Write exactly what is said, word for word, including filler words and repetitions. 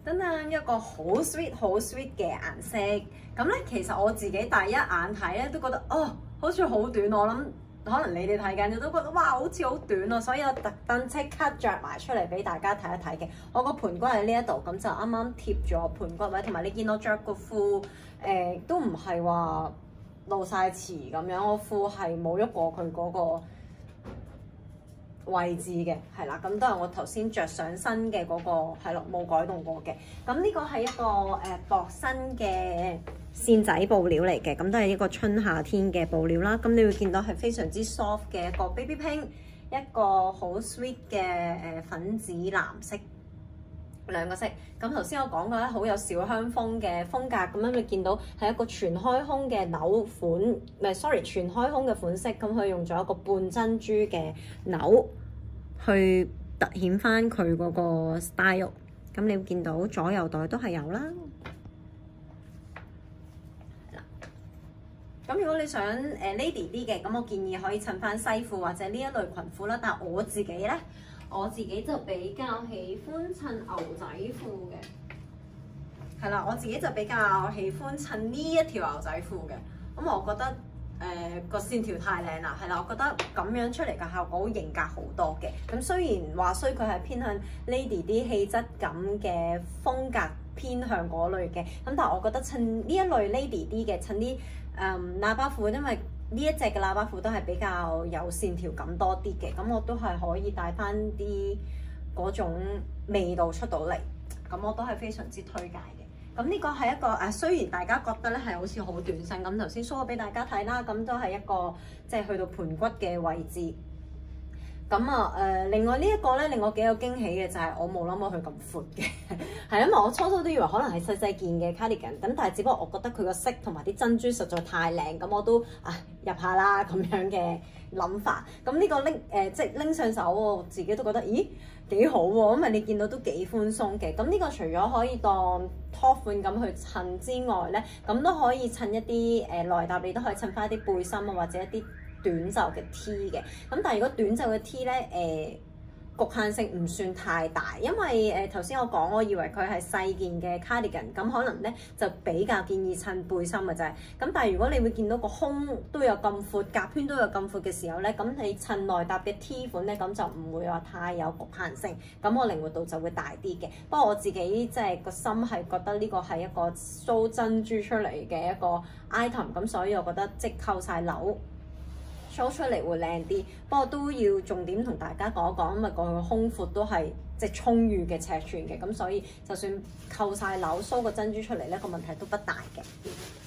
等等一個好 sweet 好 sweet 嘅顏色。咁咧其實我自己第一眼睇咧都覺得哦，好似好短。我諗可能你哋睇緊你都覺得哇，好似好短啊，所以我特登即刻着埋出嚟俾大家睇一睇嘅。我個盤骨喺呢一度，咁就啱啱貼咗盤骨位，同埋你見我着個褲誒、呃、都唔係話露晒臍咁樣，我褲係冇喐過佢嗰個位置嘅，係啦，咁都係我頭先着上身嘅嗰、那個係咯，冇改動過嘅。咁呢個係一個誒、呃、薄身嘅線仔布料嚟嘅，咁都係一個春夏天嘅布料啦。咁你會見到係非常之 soft 嘅一個 baby pink， 一個好 sweet 嘅誒、呃、粉紫藍色兩個色。咁頭先我講過咧，好有小香風嘅風格，咁樣你見到係一個全開胸嘅紐款，唔係 sorry 全開胸嘅款式，咁佢用咗一個半珍珠嘅紐去突顯翻佢嗰個 style。咁你會見到左右袋都係有啦。咁如果你想誒 lady 啲嘅，咁我建議可以襯翻西褲或者呢一類裙褲啦。但係我自己咧，我自己就比較喜歡襯牛仔褲嘅，係啦，我自己就比較喜歡襯呢一條牛仔褲嘅。咁我覺得誒個、呃、線條太靚啦，係啦，我覺得咁樣出嚟嘅效果型格好多嘅。咁雖然話雖佢係偏向 lady 啲氣質感嘅風格，偏向嗰類嘅，咁但係我覺得襯呢一類 lady 啲嘅，襯啲誒喇叭褲，因為呢一隻嘅喇叭褲都係比較有線條感多啲嘅，咁我都係可以帶翻啲嗰種味道出到嚟，咁我都係非常之推介嘅。咁呢個係一個誒、啊，雖然大家覺得咧係好似好短身咁，頭先 show 咗俾大家睇啦，咁都係一個即係去到盤骨嘅位置。咁啊誒，另外呢一個咧令我幾有驚喜嘅就係我冇諗過佢咁闊嘅，係因為我初初都以為可能係細細件嘅 cardigan，咁但係只不過我覺得佢個色同埋啲珍珠實在太靚，咁我都啊入下啦咁樣嘅諗法。咁呢個拎誒、呃、即係拎上手，我自己都覺得咦幾好喎，因為你見到都幾寬鬆嘅。咁呢個除咗可以當 top 款咁去襯之外咧，咁都可以襯一啲誒內搭，你都可以襯翻一啲背心啊或者一啲短袖嘅 T 嘅。咁但係如果短袖嘅 T 咧，誒、呃、局限性唔算太大，因為誒頭先我講，我以為佢係細件嘅 cardigan，咁可能咧就比較建議襯背心嘅啫。咁但係如果你會見到個胸都有咁闊，夾圈都有咁闊嘅時候咧，咁你襯內搭嘅 T 款咧，咁就唔會話太有局限性，咁我靈活度就會大啲嘅。不過我自己即係個心係覺得呢個係一個 show 珍珠出嚟嘅一個 item，咁所以我覺得即扣晒紐show出嚟會靚啲，不過都要重點同大家講一講，因為個胸闊都係即係充裕嘅尺寸嘅，咁所以就算扣晒紐 show 個珍珠出嚟咧，個問題都不大嘅。